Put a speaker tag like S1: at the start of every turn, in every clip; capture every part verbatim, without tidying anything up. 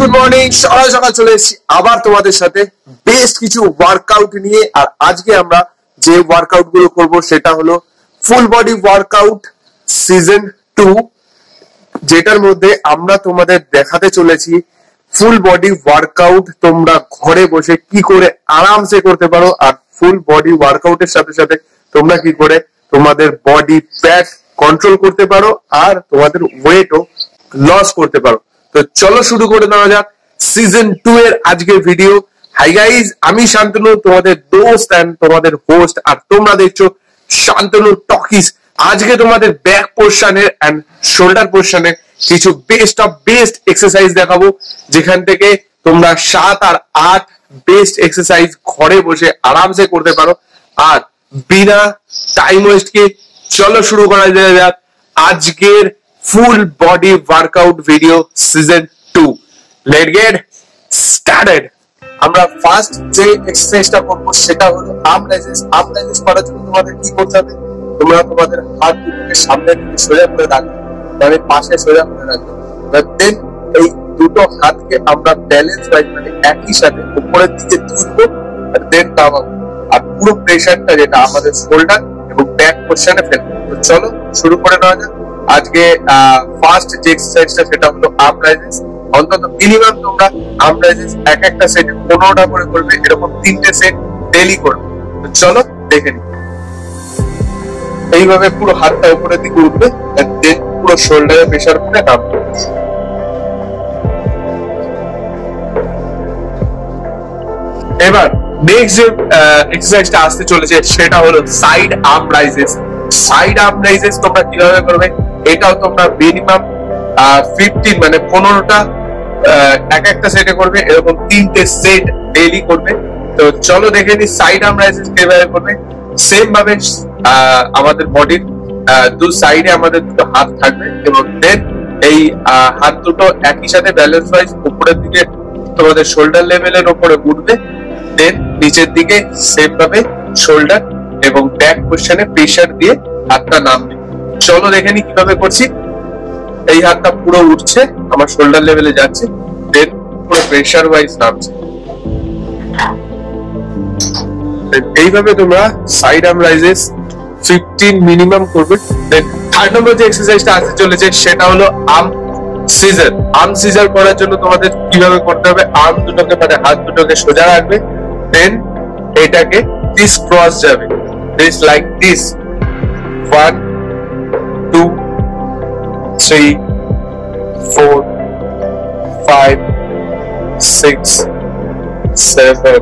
S1: Good morning, সকাল সকাল চলে এসেছি আবার তোমাদের সাথে বেস্ট কিছু ওয়ার্কআউট নিয়ে। আর আজকে আমরা যে ওয়ার্কআউট গুলো করবো সেটা হলো full body workout season two, যেটার মধ্যে আমরা তোমাদের দেখাতে চলেছি ফুল বডি ওয়ার্কআউট তোমরা ঘরে বসে কি করে আরামসে করতে পারো, আর ফুল বডি ওয়ার্কআউটের সাথে সাথে তোমরা কি করে তোমাদের বডি ফ্যাট কন্ট্রোল করতে পারো আর তোমাদের ওয়েটও লস করতে পারো। তো চলো শুরু করে দেওয়া যাক সিজন টু এর আজকের ভিডিও। হাই গাইজ, আমি শান্তনু, তোমাদের দোস্ত এন্ড তোমাদের হোস্ট, আর তোমরা দেখছো শান্তনু টকিজ। আজকে তোমাদের ব্যাক পোর্শনের এন্ড শোল্ডার পোর্শনের কিছু বেস্ট অফ বেস্ট এক্সারসাইজ দেখাবো, যেখান থেকে তোমরা সাত আর আট বেস্ট এক্সারসাইজ ঘরে বসে আরামসে করতে পারো। আর বিনা টাইম ওয়েস্ট কে চলো শুরু করা যাক আজকের full body workout video season two. Let's get started. আমরা ফার্স্ট যে এক্সারসাইজটা করব সেটা হলো আর্ম রাইজেস। আর্ম রাইজেস করার জন্য তোমাদের কি করতে হবে, তোমরা তোমাদের হাত দুটোকে সামনের দিকে সোজা করে রাখবে, মানে পাশে সোজা করে রাখবে। দেন এই দুটো হাতকে আমরা ব্যালেন্স ওয়াইজ মানে একই সাথে উপরের দিকে তুলবো আর দেন নামাবো, আর পুরো প্রেসারটা যেটা আমাদের শোল্ডার এবং ব্যাক পোর্শনে ফেলবো। তো চলো শুরু করে নেওয়া যাক। আজকে ফার্স্ট যে এক্সারসাইজটা সেটা হলো আর্ম রাইজেস। অন্তত মিনিমাম তোমরা আর্ম রাইজেস এক একটা সেটে পনেরোটা করে করবে, এরকম তিনটে সেট ডেইলি করবে। তো চলো দেখে নিই। এইভাবে পুরো হাতটা উপরের দিকে উঠবে, দেন পুরো শোল্ডারে প্রেসার করে নামবে। এবার নেক্সট যে এক্সারসাইজটা আসতে চলেছে সেটা হলো side arm raises. Side arm raises তোমরা কিভাবে করবে, এটাও তোমরা মিনিমাম ফিফটিন মানে পনেরোটা এক একটা সেটে করবে, এরকম তিনটে সেট ডেইলি করবে। তো চলো দেখে নিই সাইড আর্ম রাইজেস কিভাবে করবে। সেম ভাবে আমাদের বডির দু সাইডে আমাদের দুটো হাত থাকবে এবং দেন এই হাত দুটো একই সাথে ব্যালেন্স ওয়াইজ উপরের দিকে তোমাদের শোল্ডার লেভেলের উপরে উঠবে, দেন নিচের দিকে সেম ভাবে শোল্ডার এবং ব্যাক পজিশনে প্রেসার দিয়ে হাতটা নামবে। চলো দেখে নি কিভাবে করছি। এই হাতটা পুরো উঠছে, আমার শোল্ডার লেভেলে যাচ্ছে, দেন পুরো প্রেসার ওয়াইজ নামছে। এইভাবে তোমরা side arm raises fifteen minimum করবে। দেন থার্ড নম্বর যে এক্সারসাইজটা আসতে চলেছে সেটা হলো আর্ম সিজার। আর্ম সিজার করার জন্য তোমাদের কিভাবে করতে হবে, আর্ম দুটোকে মানে হাত দুটোকে সোজা রাখবে, দেন এটাকে দিস ক্রস যাবে, this like this, one two three four five six seven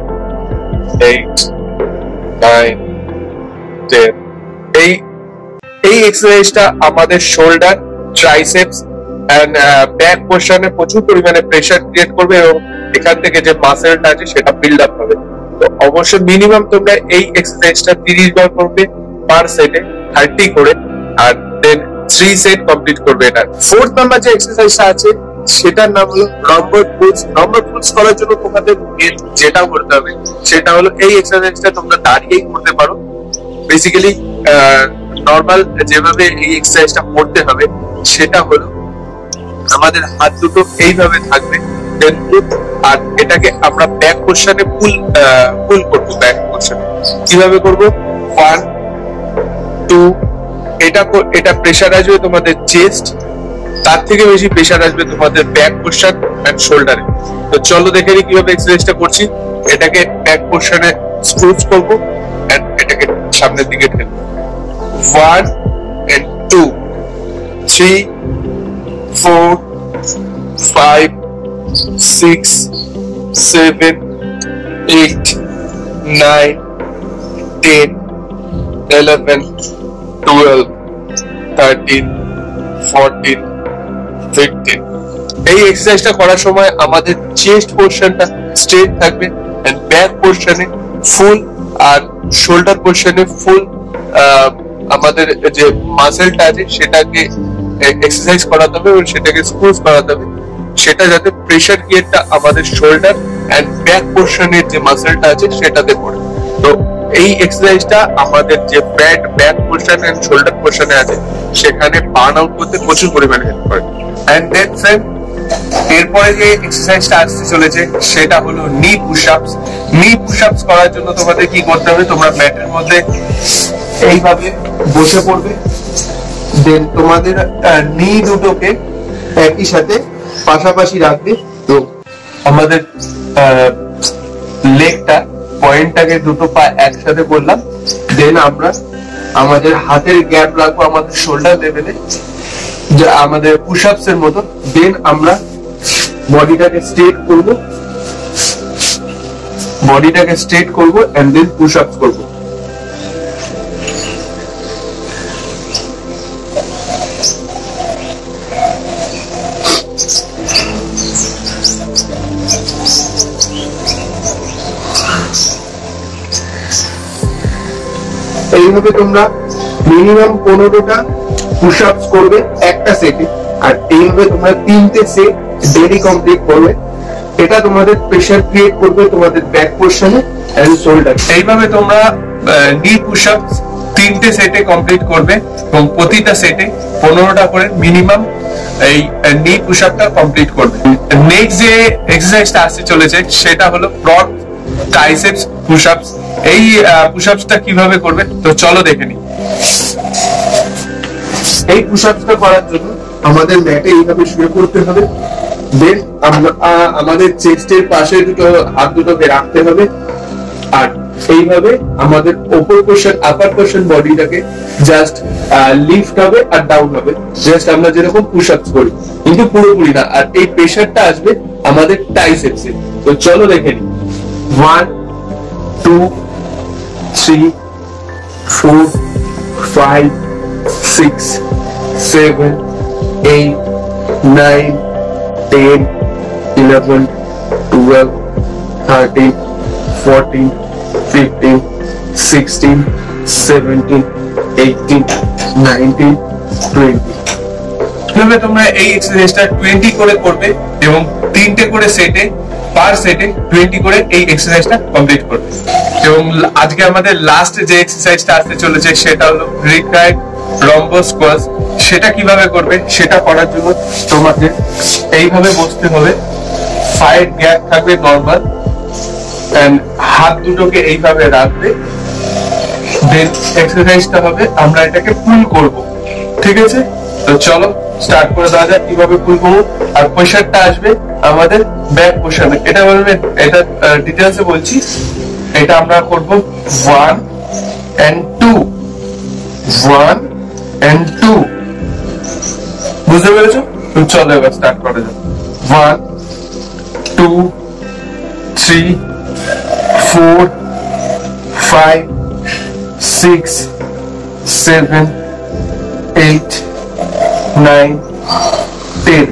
S1: eight nine ten. এই এই এক্সারসাইজটা আমাদের শোল্ডার, ট্রাইসেপস এন্ড ব্যাক পোর্শনে প্রচুর পরিমাণে প্রেসার ক্রিয়েট করবে এবং এখান থেকে যে মাসেলটা আছে সেটা বিল্ড আপ হবে। তো অবশ্যই মিনিমাম তোমরা এই এক্সারসাইজটা তিরিশ বার করবে পার সেটে, থার্টি করে, আর দেন থ্রি সেট কমপ্লিট করবে। এটা ফোর্থ নাম্বার যে এক্সারসাইজটা আছে সেটার নাম হলো রম্বল পুলস। রম্বল পুলস করার জন্য তোমাদের যেটা করতে হবে সেটা হলো এই এক্সারসাইজটা তোমরা দাঁড়িয়েই করতে পারো। বেসিক্যালি নর্মাল যেভাবে এই এক্সারসাইজটা করতে হবে সেটা হলো আমাদের হাত দুটো এইভাবে থাকবে, দেন আর এটাকে আমরা ব্যাক পোর্শনে পুল পুল করব। ব্যাক পোর্শনে কিভাবে করব, ওয়ান টু, এটা এটা প্রেসার আসবে তোমাদের চেস্ট, তার থেকে বেশি প্রেসার আসবে তোমাদের ব্যাক পোর্শন এন্ড শোল্ডারে। তো চলো দেখে নিই কিভাবে এক্সারসাইজটা করছি। এটাকে ব্যাক পোর্শনে স্ক্রুজ করব এন্ড এটাকে সামনের দিকে ঠেলবো, one and two, three four five six seven eight nine ten eleven twelve thirteen fourteen fifteen. এই এক্সারসাইজটা করার সময় আমাদের চেস্ট পোর্শনটা স্ট্রেট থাকবে এন্ড ব্যাক পোর্শনে ফুল আর শোল্ডার পোর্শনে ফুল আমাদের যে মাসেলটা আছে সেটাকে এক্সারসাইজ করাতে হবে এবং সেটাকে স্ক্রুজ করাতে হবে, সেটা যাতে প্রেসার ক্রিয়েটটা আমাদের শোল্ডার এন্ড ব্যাক পোর্শনের যে মাসেলটা আছে সেটাতে পড়ে। তো এই এক্সারসাইজটা আমাদের যে fat back portion and shoulder পোর্শনে আছে সেখানে বার্ন আউট করতে প্রচুর পরিমাণে হেল্প করে। এন্ড দেন ফ্রেন্ড এরপরে যে এক্সারসাইজটা আসতে চলেছে সেটা হলো নি পুশ আপস। নি পুশ আপস করার জন্য তোমাদের কি করতে হবে, তোমরা ম্যাটের মধ্যে এইভাবে বসে পড়বে, দেন তোমাদের নি দুটোকে একই সাথে পাশাপাশি রাখবে। তো আমাদের লেগটা পয়েন্টটাকে দুটো পা একসাথে করলাম, দেন আমরা আমাদের হাতের গ্যাপ রাখবো আমাদের শোল্ডার লেভেলে, যা আমাদের পুশ আপস এর মতো। দেন আমরা বডিটাকে স্ট্রেট করব, বডিটাকে স্ট্রেট করব এন্ড দেন পুশ আপস করব। এইভাবে তোমরা মিনিমাম পনেরোটা পুশ আপস করবে একটা সেটে, আর এইভাবে তোমরা তিনটে সেট ডেলি কমপ্লিট করবে। এটা তোমাদের প্রেসার ক্রিয়েট করবে তোমাদের ব্যাক পোরশনে এন্ড শোল্ডার। এইভাবে তোমরা নি পুশ আপস তিনটে সেটে কমপ্লিট করবে এবং প্রতিটা সেটে পনেরোটা করে মিনিমাম এই নি পুশ আপটা কমপ্লিট করবে। নেক্সট যে এক্সারসাইজটা আসতে চলেছে সেটা হলো ফ্রন্ট ট্রাইসেপস পুশ আপস। এই পুশ আপসটা কিভাবে করবে তো চলো দেখে নিই। এই পুশ আপসটা করার জন্য আমাদের ম্যাটে এইভাবে শুয়ে পড়তে হবে, দেন আমাদের চেস্টের পাশে দুটো হাত দুটোকে রাখতে হবে, আর এইভাবে আমাদের ওপর পোরশন আপার পোরশন বডিটাকে জাস্ট লিফট হবে আর ডাউন হবে, জাস্ট আমরা যেরকম পুশ আপস করি, কিন্তু পুরোপুরি না। আর এই প্রেসারটা আসবে আমাদের ট্রাইসেপসে। তো চলো দেখে নিই। One two three four five six seven eight, nine, ten, eleven, twelve, thirteen, fourteen, fifteen, sixteen, seventeen, eighteen, nineteen, twenty. এভাবে তোমরা এই এক্সারসাইজটা টোয়েন্টি করে করবে এবং তিনটে করে সেটে পার সেটে টোয়েন্টি করে এই এক্সারসাইজটা কমপ্লিট করবে। এবং আজকে আমাদের লাস্ট যে এক্সারসাইজটা আসতে চলেছে সেটা হলো রিক্রাইড রম্বস স্কোয়াশ। সেটা কিভাবে করবে সেটা করার জন্য তোমাকে এইভাবে বসতে হবে, সাইড গ্যাপ থাকবে নরমাল, এন্ড হাত দুটোকে এইভাবে রাখবে, দেন এক্সারসাইজটা হবে আমরা এটাকে পুল করব। ঠিক আছে, তো চলো স্টার্ট করে দেওয়া যাক কিভাবে পুল করবো। আর প্রেসারটা আসবে আমাদের ব্যাক পোরশনে। এটা বলবে, এটা ডিটেইলসে বলছি। এটা আমরা করব one and two, one and two. বুঝতে পেরেছো? চলো এবার স্টার্ট করা যাক। One two three four five six seven eight nine ten.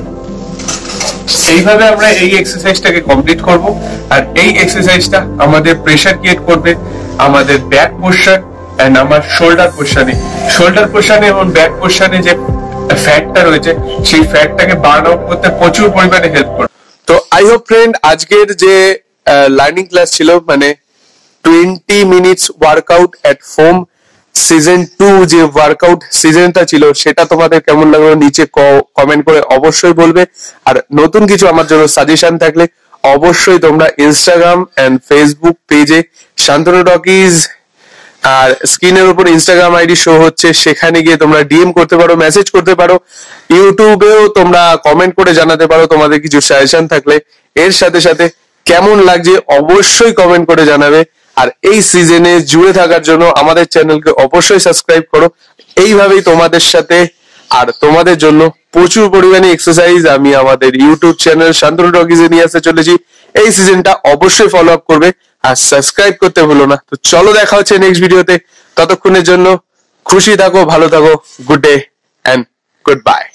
S1: এইভাবে আমরা এই এক্সারসাইজটাকে কমপ্লিট করব। আর এই এক্সারসাইজটা আমাদের প্রেসার ক্রিয়েট করবে আমাদের ব্যাক পোরশন এন্ড আমার শোল্ডার পোরশনে। শোল্ডার পোরশনে এবং ব্যাক পোরশনে যে ফ্যাটটা রয়েছে সেই ফ্যাটটাকে বার্ন আউট করতে প্রচুর পরিমাণে হেল্প করে। তো আই হোপ ফ্রেন্ড আজকের যে লার্নিং ক্লাস ছিল, মানে twenty minutes workout at home season two যে ওয়ার্কআউট সিজনটা ছিল সেটা তোমাদের কেমন লাগলো নিচে কমেন্ট করে অবশ্যই বলবে। আর নতুন কিছু আমার জন্য সাজেশন থাকলে অবশ্যই তোমরা ইনস্টাগ্রাম এন্ড ফেসবুক পেজে শান্তনু টকিজ আর স্ক্রিনের উপর ইনস্টাগ্রাম আইডি শো হচ্ছে, সেখানে গিয়ে তোমরা ডিএম করতে পারো, মেসেজ করতে পারো। ইউটিউবেও তোমরা কমেন্ট করে জানাতে পারো তোমাদের কিছু সাজেশন থাকলে। এর সাথে সাথে কেমন লাগছে অবশ্যই কমেন্ট করে জানাবে। আর এই সিজনে জুড়ে থাকার জন্য আমাদের চ্যানেলকে অবশ্যই সাবস্ক্রাইব করো। এইভাবেই তোমাদের সাথে আর তোমাদের জন্য প্রচুর পরিমাণে এক্সারসাইজ আমি আমাদের ইউটিউব চ্যানেল শান্তনু টকিজে নিয়ে আসতে চলেছি। এই সিজনটা অবশ্যই ফলো আপ করবে আর সাবস্ক্রাইব করতে ভুলো না। তো চলো দেখা হচ্ছে নেক্সট ভিডিওতে। ততক্ষণের জন্য খুশি থাকো, ভালো থাকো, good day and good by.